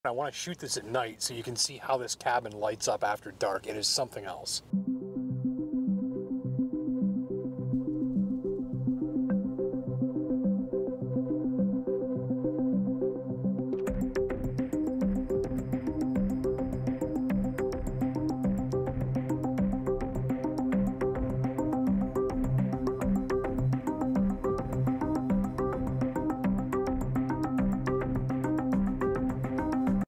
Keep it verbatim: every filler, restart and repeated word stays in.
I want to shoot this at night so you can see how this cabin lights up after dark. It is something else.